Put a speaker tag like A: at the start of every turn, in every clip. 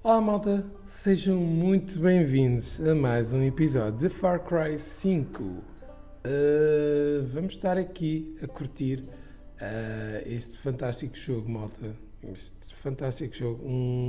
A: Olá malta, sejam muito bem-vindos a mais um episódio de Far Cry 5. Vamos estar aqui a curtir este fantástico jogo, malta. Este fantástico jogo.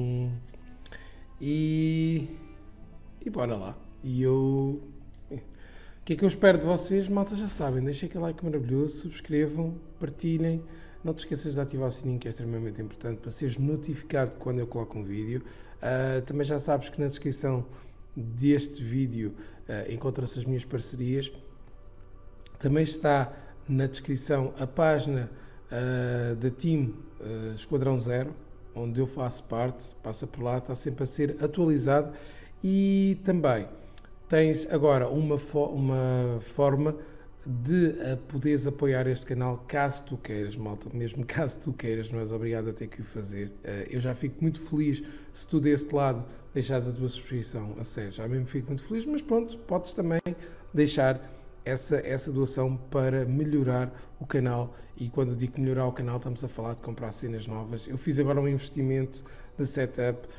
A: E bora lá. O que é que eu espero de vocês, malta? Já sabem, deixem aquele like maravilhoso, subscrevam, partilhem. Não te esqueças de ativar o sininho, que é extremamente importante para seres notificado quando eu coloco um vídeo. Também já sabes que na descrição deste vídeo encontram-se as minhas parcerias. Também está na descrição a página da Team Esquadrão Zero, onde eu faço parte. Passa por lá, está sempre a ser atualizado. E também tens agora uma forma de poderes apoiar este canal caso tu queiras, malta, mesmo caso tu queiras, não és obrigado a ter que o fazer. Eu já fico muito feliz se tu deste lado deixares a tua subscrição, a sério, já mesmo fico muito feliz, mas pronto, podes também deixar essa doação para melhorar o canal. E quando eu digo melhorar o canal, estamos a falar de comprar cenas novas. Eu fiz agora um investimento de setup,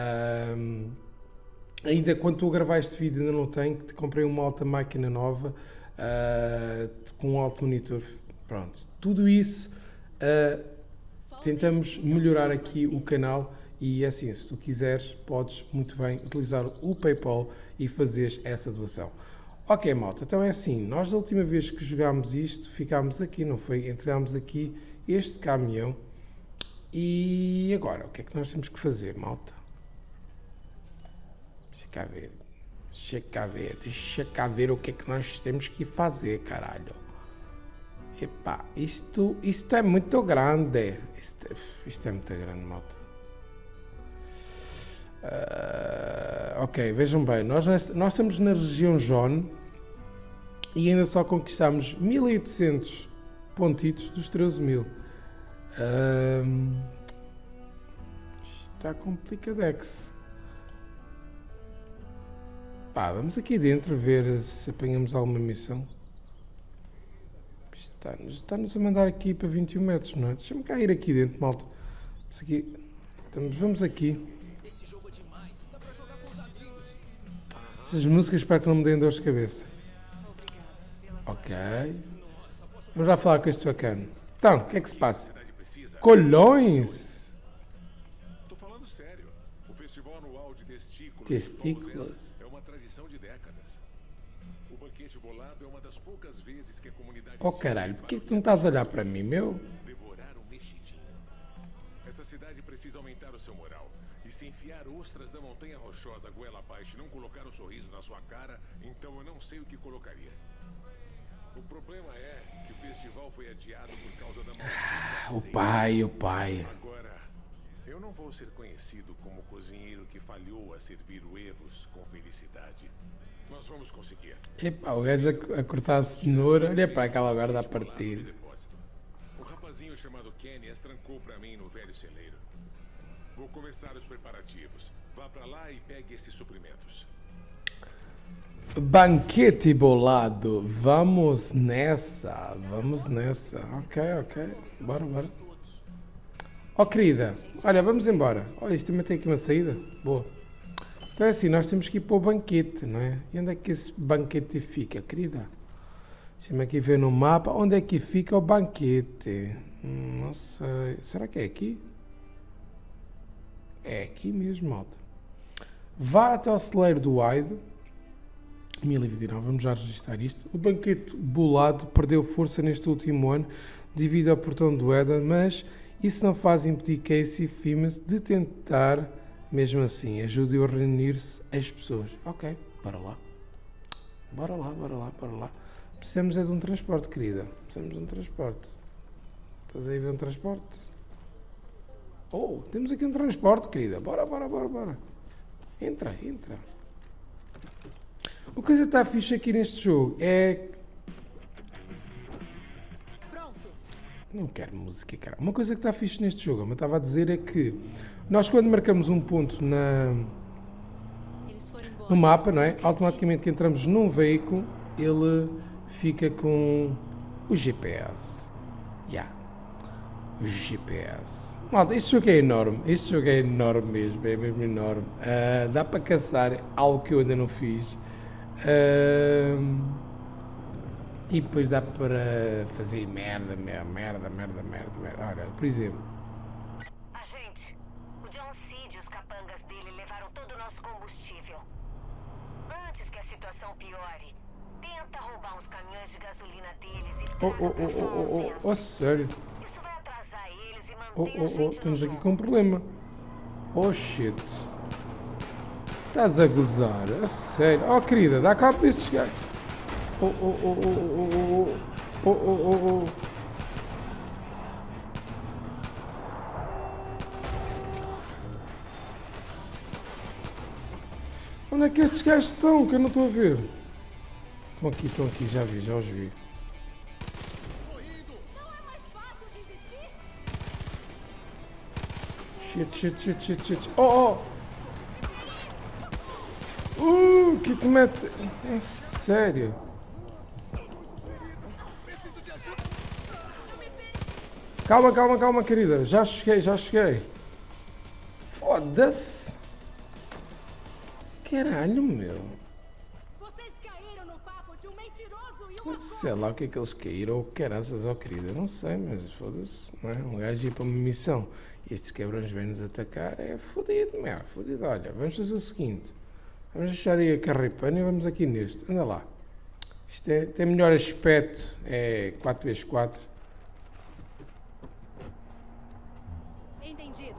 A: ainda quando estou a gravar este vídeo ainda não tenho, comprei uma alta máquina nova, com um alto monitor, pronto, tudo isso tentamos melhorar aqui o canal. E assim, se tu quiseres, podes muito bem utilizar o PayPal e fazeres essa doação. Ok, malta, então é assim, nós da última vez que jogámos isto, ficámos aqui, não foi? Entramos aqui este caminhão. E agora, o que é que nós temos que fazer, malta? Deixa cá ver o que é que nós temos que fazer, caralho. Epá, isto é muito grande. Isto é muito grande, malta. Ok, vejam bem, nós estamos na região Zone e ainda só conquistamos 1800 pontitos dos 13.000. Está complicadex. Pá, vamos aqui dentro ver se apanhamos alguma missão. Está-nos a mandar aqui para 21 metros, não é? Deixa-me cair aqui dentro, malta. Vamos aqui. Essas músicas espero que não me deem dores de cabeça. Ok. Vamos lá falar com este bacana. Então, o que é que se passa? Colhões?
B: Tô falando sério. O festival anual de
A: Testículos.
B: é uma tradição de décadas. O banquete bolado é uma das poucas vezes que a comunidade...
A: Oh caralho, por que tu não estás a olhar para mim, meu?
B: Devorar um mexidinho. Essa cidade precisa aumentar o seu moral. E se enfiar ostras da montanha rochosa goela abaixo e não colocar um sorriso na sua cara, então eu não sei o que colocaria. O problema é que o festival foi adiado por causa da maldita
A: O pai.
B: Agora, eu não vou ser conhecido como o cozinheiro que falhou a servir o Evos com felicidade. Nós vamos conseguir.
A: Epá, o gajo a cortar a cenoura, olha para aquela merda a partir.
B: O rapazinho chamado Kenny as trancou pra mim no velho celeiro. Vou começar os preparativos. Vá pra lá e pegue esses suprimentos.
A: Banquete bolado, vamos nessa. Ok, bora. Oh querida, olha, vamos embora. Olha, isto também tem aqui uma saída, boa. Então é assim, nós temos que ir para o banquete, não é? E onde é que esse banquete fica, querida? Deixa-me aqui ver no mapa, onde é que fica o banquete? Não sei, será que é aqui? É aqui mesmo, malta. Vá até o celeiro do Hyde. 1029, vamos já registrar isto. O banquete bolado perdeu força neste último ano devido ao portão do Éden, mas isso não faz impedir Casey Fimes de tentar, mesmo assim, ajude-o a reunir-se as pessoas. Ok, bora lá. Precisamos é de um transporte, querida. Precisamos de um transporte. Estás aí a ver um transporte? Oh, temos aqui um transporte, querida. Bora. Entra. Uma coisa que está fixe aqui neste jogo é... Não quero música, cara. Uma coisa que está fixe neste jogo, eu estava a dizer, é que nós quando marcamos um ponto no mapa, não é? Automaticamente que entramos num veículo, ele fica com o GPS. O GPS. Malta, este jogo é enorme. Este jogo é enorme mesmo. É mesmo enorme. Dá para caçar algo que eu ainda não fiz. E depois dá para fazer merda. Olha, por exemplo.
C: Agente, o John Seed e os capangas dele levaram todo o nosso combustível. Antes que a situação piore, tenta roubar uns caminhões de gasolina deles e
A: Oh, sério.
C: Isso vai atrasar eles e manter a gente no
A: Estamos aqui
C: jogo.
A: com um problema. Oh shit. Estás a gozar? A sério? Oh querida, dá cabo destes gajos. Oh. Onde é que estes gajos estão? Que eu não estou a ver. Estão aqui, já os vi. Shit. Oh! Que te mete. É sério. Calma, querida. Já cheguei. Foda-se. Caralho, meu.
D: Vocês caíram no papo de um mentiroso e uma
A: Sei lá o que é que eles caíram ou caraças, ó querida. Não sei, mas foda-se. Não é? Um gajo ir para uma missão e estes cabrões vêm nos atacar. É fodido, meu. Fodido. Olha, vamos fazer o seguinte. Vamos deixar aí a carripana e vamos aqui neste. Anda lá. Isto tem melhor aspecto. É 4x4.
D: Entendido.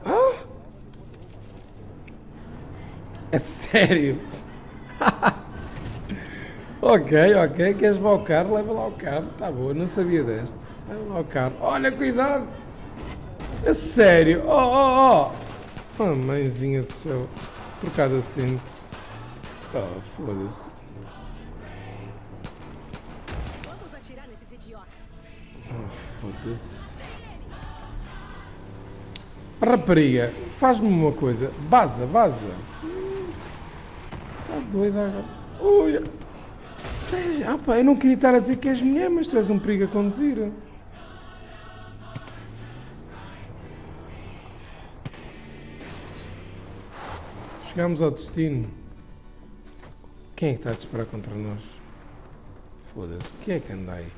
A: É sério? Ok. Queres levar o carro? Leva lá o carro. Tá bom, eu não sabia desta. Leva lá o carro. Olha, cuidado. É sério? Oh. Oh, mãezinha do céu. Trocar de assento. Oh, foda-se.
D: Vamos atirar nesses idiotas.
A: Oh, foda-se. Rapariga, faz-me uma coisa. Vaza. Está doida agora. Ui. Pá, eu não queria estar a dizer que és mulher, mas tu és um perigo a conduzir. Chegámos ao destino. Quem é que está a disparar contra nós? Foda-se. Quem é que anda aí?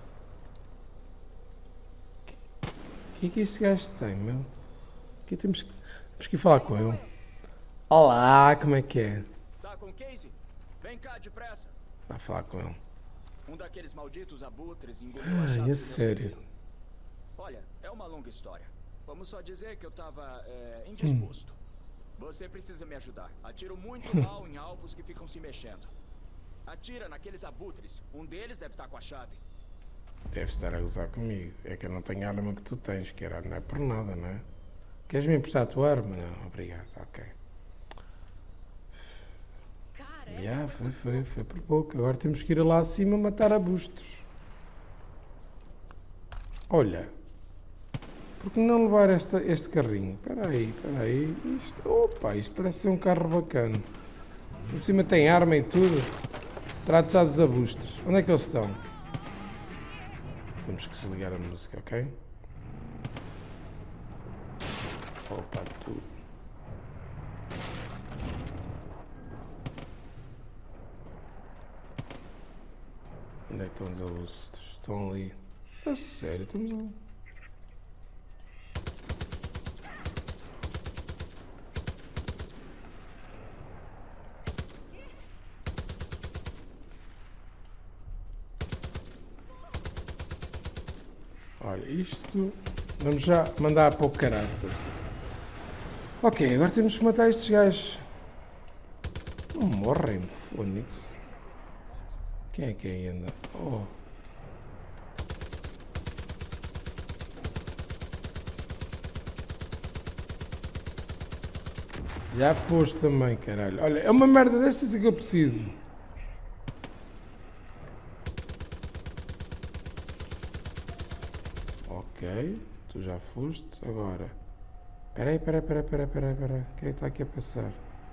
A: O que é que este gajo tem, meu? Que temos que ir falar com ele. Olá, como é que é?
E: Tá com Casey? Vem cá, depressa.
A: Vai falar com ele.
E: Um daqueles malditos abutres engoliu a chave do
A: É
E: meu
A: sério.
E: cetro. Olha, é uma longa história. Vamos só dizer que eu tava indisposto. Você precisa me ajudar. Atiro muito mal em alvos que ficam se mexendo. Atira naqueles abutres. Um deles deve estar com a chave.
A: Deves estar a gozar comigo. É que eu não tenho a arma que tu tens, que era, não é por nada, não é? Queres me emprestar a tua arma? Não, obrigado, ok.
D: Cara,
A: Já, foi por pouco. Agora temos que ir lá acima matar arbustos. Olha, por que não levar este carrinho? Espera aí. Isto parece ser um carro bacana. Por cima tem arma e tudo. Trata já dos arbustos. Onde é que eles estão? Temos que desligar a música, ok? Opa, tu. Onde é que estão os arbustos? Estão ali. A sério, estamos ali. Olha, isto... Vamos já mandar para o caraças. Ok, agora temos que matar estes gajos. Não morrem, fónix. Quem é que aí anda? Oh. Já foste também, caralho. Olha, é uma merda destas que eu preciso. Ok, tu já foste. Agora. Peraí. Quem é que está aqui a passar?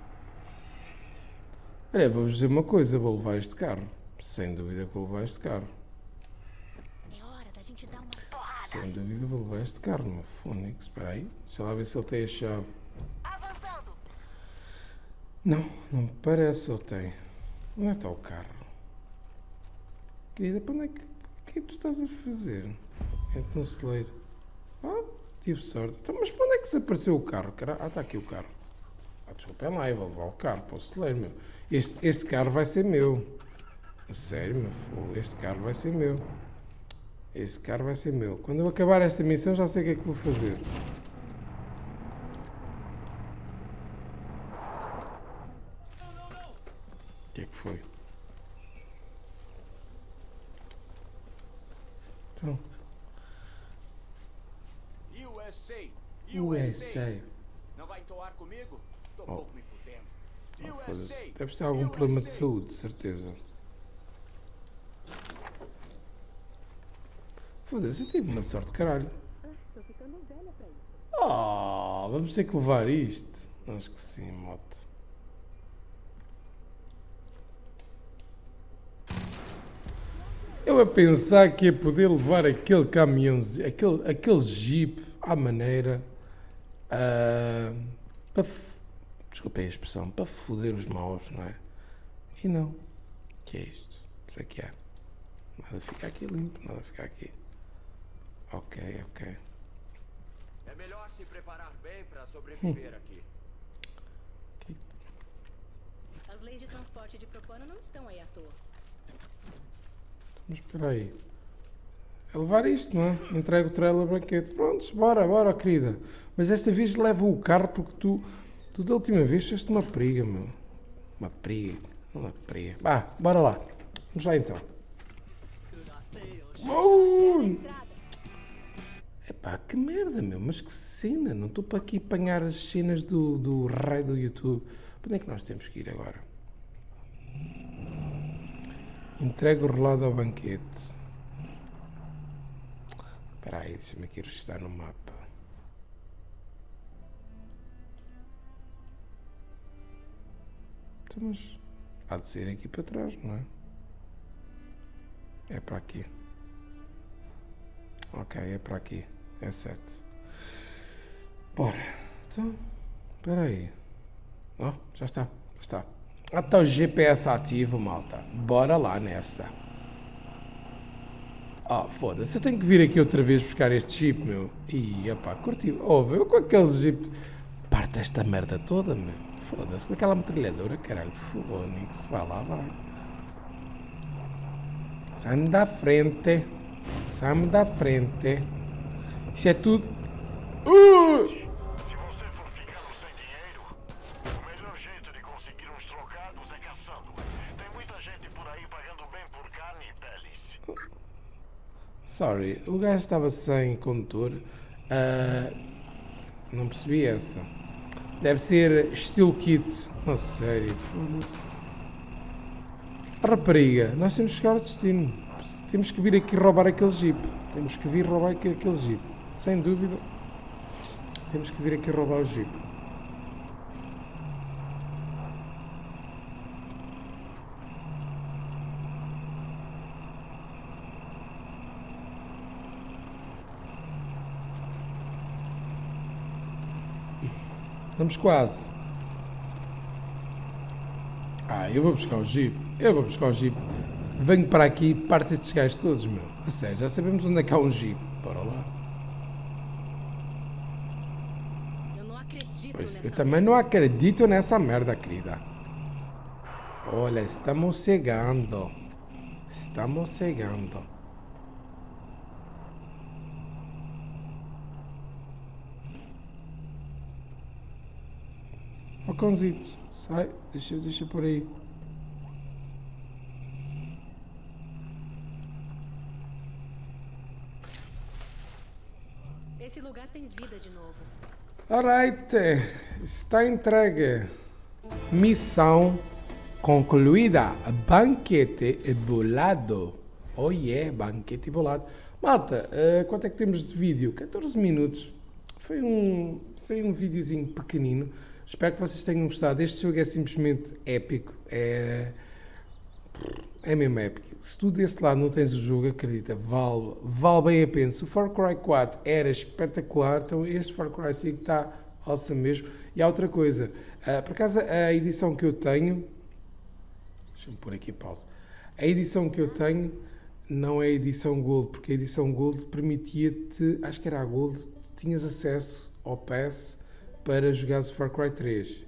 A: Olha, vou-vos dizer uma coisa. Vou levar este carro. Sem dúvida que vou levar este carro.
D: É hora da gente dar umas
A: Sem dúvida vou levar este carro, meu fónix. Espera aí, deixa lá ver se ele tem a chave.
C: Avançando.
A: Não, não me parece ele tem. Onde é que está o carro? Querida, para onde é que... O que é que tu estás a fazer? Entra no celeiro. Ah, tive sorte. Então, mas para onde é que desapareceu o carro? Ah, está aqui o carro. Ah, desculpem lá, eu vou levar o carro para o celeiro, meu. Este carro vai ser meu. A sério, meu fogo, este carro vai ser meu. Este carro vai ser meu. Quando eu acabar esta missão já sei o que é que vou fazer. O que é que foi? Então, USA.
E: Não vai entoar comigo? Tô pouco me fudendo.
A: Foda-se. Deve ter algum problema de saúde, de certeza. Foda-se, eu tive uma sorte, caralho.
D: Tô ficando velha pra isso.
A: Oh, vamos ter que levar isto. Acho que sim, moto. Eu a pensar que ia poder levar aquele caminhãozinho, aquele jeep à maneira, para, desculpem a expressão, para foder os maus, não é? E não. O que é isto? Isso aqui é. Nada fica aqui limpo, nada fica aqui. Ok.
E: É melhor se preparar bem para sobreviver aqui.
D: As leis de transporte de propano não estão aí à toa.
A: Mas espera aí. É levar isto, não é? Entrega o trailer banquete. Prontos, bora, querida. Mas esta vez leva o carro porque tu da última vez fizeste uma periga, meu. Uma periga. Vá, bora lá. Vamos lá então. Epá, que merda, meu. Mas que cena. Não estou para aqui apanhar as cenas do rei do YouTube. Para onde é que nós temos que ir agora? Entrega o relógio ao banquete. Espera aí, deixa-me aqui registrar no mapa. Então, mas há de ser aqui para trás, não é? É para aqui. Ok, é para aqui. É certo. Bora. Então, espera aí. Oh, já está. Está o GPS ativo, malta. Bora lá nessa. Foda-se. Eu tenho que vir aqui outra vez buscar este jeep, meu. Ih, opá, curti. Ouve, eu com aqueles jeep... Parte esta merda toda, meu. Foda-se. Com aquela metralhadora, caralho. Fónix. Vai lá, vai. Sai-me da frente. Isso é tudo...
F: Se você for ficando sem dinheiro, o melhor jeito de conseguir uns trocados é caçando. Tem muita gente por aí pagando bem por carne e peles.
A: Sorry, o gajo estava sem condutor. Não percebi essa. Deve ser estilo kit. A sério, foda-se. Rapariga, nós temos que chegar ao destino. Temos que vir aqui roubar aquele jeep. Sem dúvida. Temos que vir aqui roubar o jeep. Estamos quase. Eu vou buscar o jeep. Venho para aqui e parte estes gajos todos, meu. A sério, já sabemos onde é que há um jeep. Bora lá. Eu também não acredito nessa merda, querida. Olha, estamos chegando. Ó, cãozito, sai, deixa por aí.
D: Esse lugar tem vida de novo.
A: Alright, está entregue. Missão concluída. Banquete bolado. Oh yeah, banquete bolado. Malta, quanto é que temos de vídeo? 14 minutos. Foi um videozinho pequenino. Espero que vocês tenham gostado. Este jogo é simplesmente épico. é mesmo épico. Se tu desse lado não tens o jogo, acredita, vale bem a pena. Se o Far Cry 4 era espetacular, então este Far Cry 5 está awesome mesmo. E há outra coisa, por acaso a edição que eu tenho, deixa-me pôr aqui pausa, a edição que eu tenho não é a edição Gold, porque a edição Gold permitia-te, acho que era a Gold, tinhas acesso ao Pass para jogares o Far Cry 3.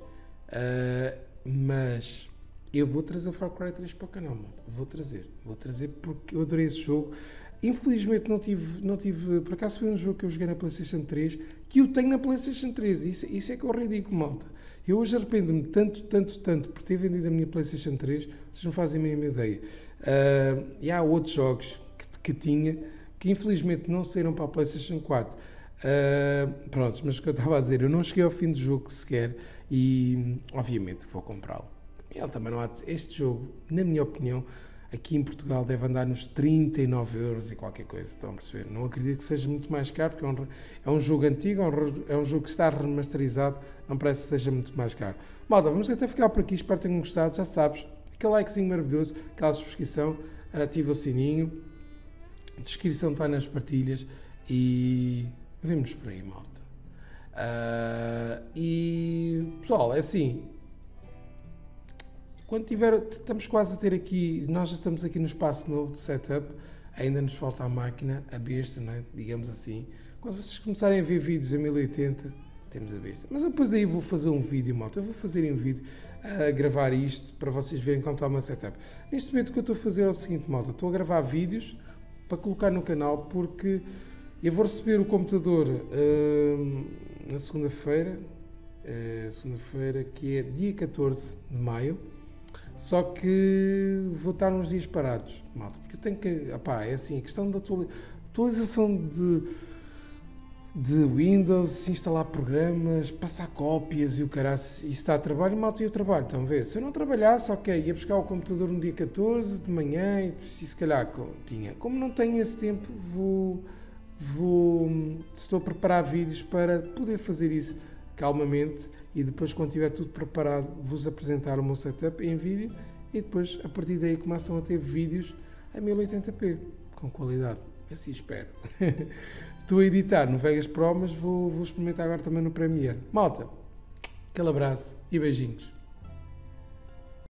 A: Mas eu vou trazer o Far Cry 3 para o canal, mano. Vou trazer porque eu adorei esse jogo. Infelizmente não tive, por acaso foi um jogo que eu joguei na PlayStation 3, que eu tenho na PlayStation 3, isso é que é o ridículo, malta. Eu hoje arrependo-me tanto por ter vendido a minha PlayStation 3, vocês não fazem a mínima ideia. E há outros jogos que tinha, que infelizmente não saíram para a PlayStation 4. Pronto, mas o que eu estava a dizer, eu não cheguei ao fim do jogo sequer e obviamente vou comprá-lo. Ele também não há este jogo, na minha opinião, aqui em Portugal deve andar nos 39 euros e qualquer coisa, estão a perceber? Não acredito que seja muito mais caro, porque é um jogo antigo, é um jogo que está remasterizado, não parece que seja muito mais caro. Malta, vamos até ficar por aqui, espero que tenham gostado, já sabes, aquele likezinho maravilhoso, aquela subscrição, ativa o sininho, a descrição está nas partilhas e vemos por aí, malta. E pessoal, é assim, quando tiver, estamos quase a ter aqui, nós já estamos aqui no espaço novo de setup, ainda nos falta a máquina, a besta, não é? Digamos assim. Quando vocês começarem a ver vídeos a 1080, temos a besta. Mas depois aí vou fazer um vídeo, malta. Eu vou fazer um vídeo a gravar isto para vocês verem como está o meu setup. Neste momento o que eu estou a fazer é o seguinte, malta. Estou a gravar vídeos para colocar no canal porque eu vou receber o computador na segunda-feira, que é dia 14 de maio. Só que vou estar uns dias parados, malta, porque eu tenho que, é assim, a questão da atualização de Windows, instalar programas, passar cópias e o caralho, isso está a trabalho, malta, e eu trabalho, estão a ver? Se eu não trabalhasse, ok, ia buscar o computador no dia 14 de manhã e se calhar tinha. Como não tenho esse tempo, estou a preparar vídeos para poder fazer isso calmamente e depois, quando tiver tudo preparado, vos apresentar o meu setup em vídeo e depois, a partir daí, começam a ter vídeos a 1080p, com qualidade. Assim espero. Estou a editar no Vegas Pro, mas vou experimentar agora também no Premiere. Malta, aquele abraço e beijinhos.